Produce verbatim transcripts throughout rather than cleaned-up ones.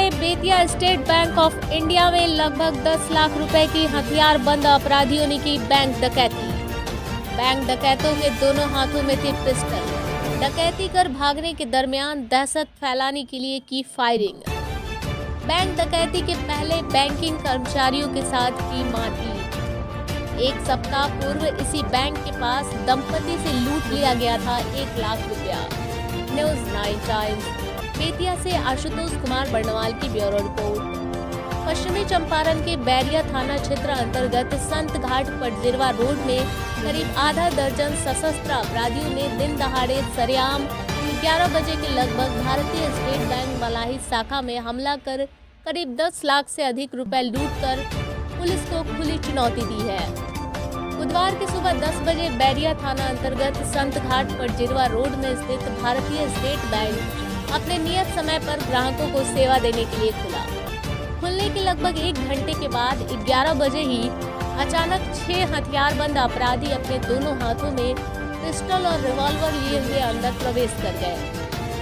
पहुंचे Bettiah state bank of India में लगभग दस लाख रुपए की हथियार बंद अपराधियों ने की बैंक डकैती। बैंक डकैतों के दोनों हाथों में थी पिस्टल। डकैती कर भागने के दरमियान दहशत फैलाने के लिए की फायरिंग। बैंक डकैती के पहले बैंकिंग कर्मचारियों के साथ की मारपीट। एक सप्ताह पूर्व इसी बैंक के पास दंपति से लूट लिया गया था एक लाख रुपया। न्यूज नाइन टाइम्स बेतिया से आशुतोष कुमार बर्णवाल की ब्यूरो रिपोर्ट। पश्चिमी चंपारण के बैरिया थाना क्षेत्र अंतर्गत संत घाट पटजिरवा रोड में करीब आधा दर्जन सशस्त्र अपराधियों ने दिन दहाड़े सरेआम ग्यारह बजे के लगभग भारतीय स्टेट बैंक मलाही शाखा में हमला कर करीब दस लाख से अधिक रुपए लूटकर पुलिस को खुली चुनौती दी है। बुधवार की सुबह दस बजे बैरिया थाना अंतर्गत संत घाट पटजिरवा रोड में स्थित भारतीय स्टेट बैंक अपने नियत समय पर ग्राहकों को सेवा देने के लिए खुला। खुलने के लगभग एक घंटे के बाद ग्यारह बजे ही अचानक छह हथियारबंद अपराधी अपने दोनों हाथों में पिस्टल और रिवॉल्वर लिए हुए अंदर प्रवेश कर गए।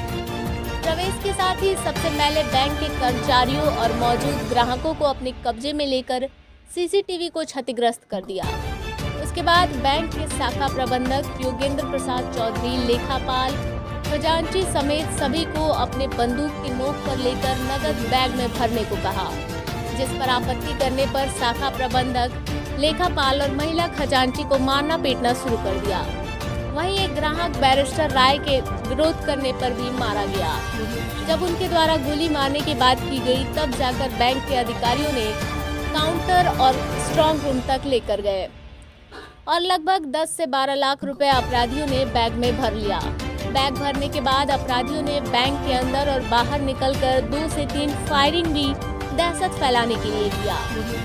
प्रवेश के साथ ही सबसे पहले बैंक के कर्मचारियों और मौजूद ग्राहकों को अपने कब्जे में लेकर सीसीटीवी को क्षतिग्रस्त कर दिया। उसके बाद बैंक के शाखा प्रबंधक योगेंद्र प्रसाद चौधरी, लेखापाल, खजांची समेत सभी को अपने बंदूक की नोक पर लेकर नगद बैग में भरने को कहा, जिस पर आपत्ति करने पर शाखा प्रबंधक, लेखापाल और महिला खजांची को मारना पीटना शुरू कर दिया। वहीं एक ग्राहक बैरिस्टर राय के विरोध करने पर भी मारा गया। जब उनके द्वारा गोली मारने की बात की गई तब जाकर बैंक के अधिकारियों ने काउंटर और स्ट्रांग रूम तक लेकर गए और लगभग दस से बारह लाख रुपए अपराधियों ने बैग में भर लिया। बैग भरने के बाद अपराधियों ने बैंक के अंदर और बाहर निकलकर दो से तीन फायरिंग भी दहशत फैलाने के लिए किया।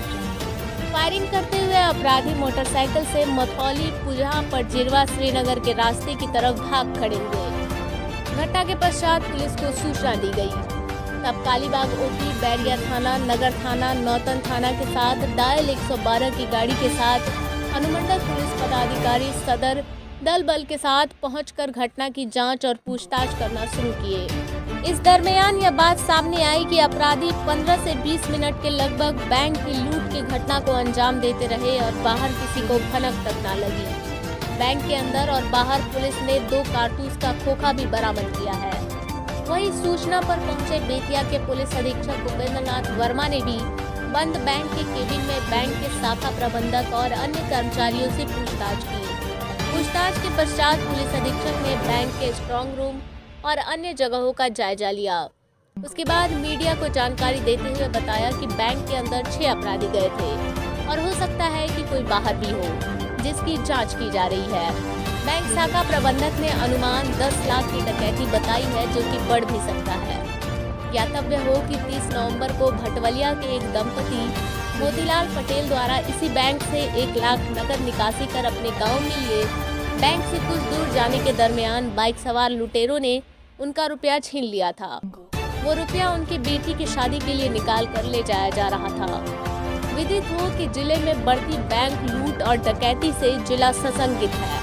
फायरिंग करते हुए अपराधी मोटरसाइकिल से मथौली पुजा पटजिरवा श्रीनगर के रास्ते की तरफ भाग खड़े हुए। घटना के पश्चात पुलिस को सूचना दी गई। तब कालीबाग ओपी, बैरिया थाना, नगर थाना, नौतन थाना के साथ डायल एक सौ बारह की गाड़ी के साथ अनुमंडल पुलिस पदाधिकारी सदर दल बल के साथ पहुंचकर घटना की जांच और पूछताछ करना शुरू किए। इस दरमियान यह बात सामने आई कि अपराधी पंद्रह से बीस मिनट के लगभग बैंक की लूट की घटना को अंजाम देते रहे और बाहर किसी को भनक तक न लगी। बैंक के अंदर और बाहर पुलिस ने दो कारतूस का खोखा भी बरामद किया है। वहीं सूचना पर पहुंचे बेतिया के पुलिस अधीक्षक उपेंद्र नाथ वर्मा ने भी बंद बैंक के केबिन में बैंक के शाखा प्रबंधक और अन्य कर्मचारियों से पूछताछ की। पूछताछ के पश्चात पुलिस अधीक्षक ने बैंक के स्ट्रांग रूम और अन्य जगहों का जायजा लिया। उसके बाद मीडिया को जानकारी देते हुए बताया कि बैंक के अंदर छह अपराधी गए थे और हो सकता है कि कोई बाहर भी हो, जिसकी जांच की जा रही है। बैंक शाखा प्रबंधक ने अनुमान दस लाख की डकैती बताई है, जो कि बढ़ भी सकता है। ज्ञातव्य हो कि तीस नवंबर को भटवलिया के एक दंपति मोतीलाल पटेल द्वारा इसी बैंक से एक लाख नकद निकासी कर अपने गांव में लिए बैंक से कुछ दूर जाने के दरमियान बाइक सवार लुटेरों ने उनका रुपया छीन लिया था। वो रुपया उनकी बेटी की शादी के लिए निकाल कर ले जाया जा रहा था। विदित हो कि जिले में बढ़ती बैंक लूट और डकैती से जिला सशंकित है।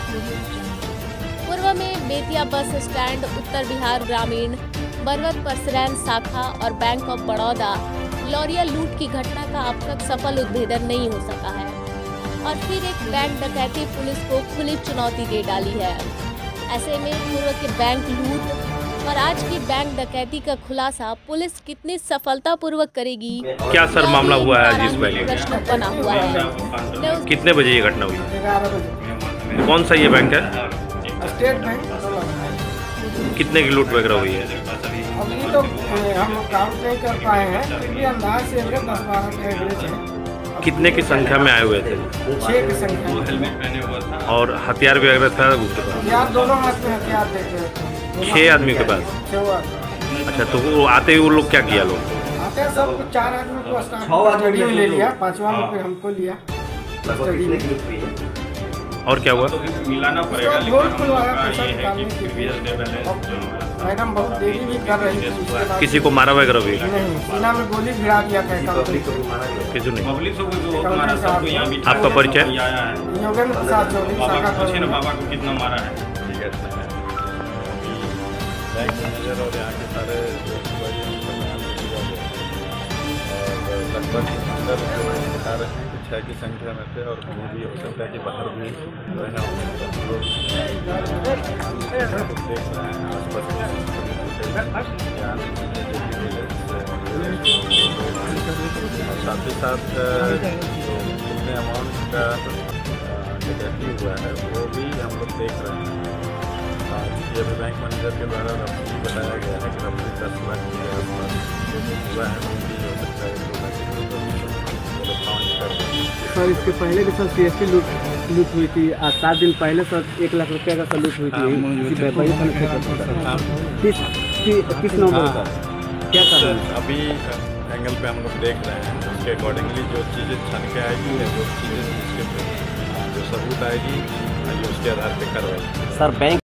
पूर्व में बेतिया बस स्टैंड, उत्तर बिहार ग्रामीण, बरवत परसरैन शाखा और बैंक ऑफ बड़ौदा लॉरिया लूट की घटना का अब तक सफल उद्भेदन नहीं हो सका है और फिर एक बैंक डकैती पुलिस को खुली चुनौती दे डाली है। ऐसे में पूर्व के बैंक लूट और आज की बैंक डकैती का खुलासा पुलिस कितनी सफलतापूर्वक करेगी, क्या सर मामला हुआ है जिस बैंक प्रश्न बना हुआ है। कितने बजे ये घटना हुई? कौन सा ये बैंक है? State bank. कितने की लूट वगैरह हुई है? अभी तो हम काउंट नहीं कर पाए हैं, फिर भी अंदाज से दस बारह के एवरेज है। कितने की संख्या में आए हुए थे? छह की संख्या। हेलमेट पहने हुआ था और हथियार वगैरह था उसके पास? हथियार दोनों हाथ में हथियार देख रहे थे। छह आदमी के पास? अच्छा, तो वो आते ही वो लोग क्या किया? लोग आते हैं सब चार आदमी को स्टडी में ले लिया, पांचवा में फिर हमको लिया स्टडी में। और क्या हुआ? मिलाना पड़ेगा, मैडम बहुत देरी भी कर रही थी। किसी को मारा वगैरह भी? नहीं, सीना में गोली भिड़ा दिया था। किसी ने? आपका आपका परिचय? योगेंद्र प्रसाद चौधरी, शाखा प्रबंधक। बाबा को कितना मारा है? बैंक मैनेजर और यहाँ के सारे लगभग अंदर जो बता रहे हैं कि छः की संख्या में थे और कहीं भी हो सकता है कि बाहर भी जो है हम लोग देख रहे हैं आसपास और साथ ही साथ जो कितने अमाउंट का डकैती हुआ है वो भी हम लोग देख रहे हैं। ये भी बैंक मैनेजर के द्वारा रफली बताया गया है कि रफली दस लाख के आसपास हुआ है, भी हो सकता है दो लाख काउंट कर। सर इसके पहले भी सर सी एस टी लूट लूट हुई थी, आज सात दिन पहले सर एक लाख रुपये का सर लूट हुई थी किस किस नंबर पर क्या कर रहे हैं अभी एंगल पे हम लोग देख रहे हैं, उसके अकॉर्डिंगली जो चीज़ें छन के आएगी या जो चीज़ें जिसके जो सबूत आएगी ये उसके आधार पे कार्रवाई। Sir bank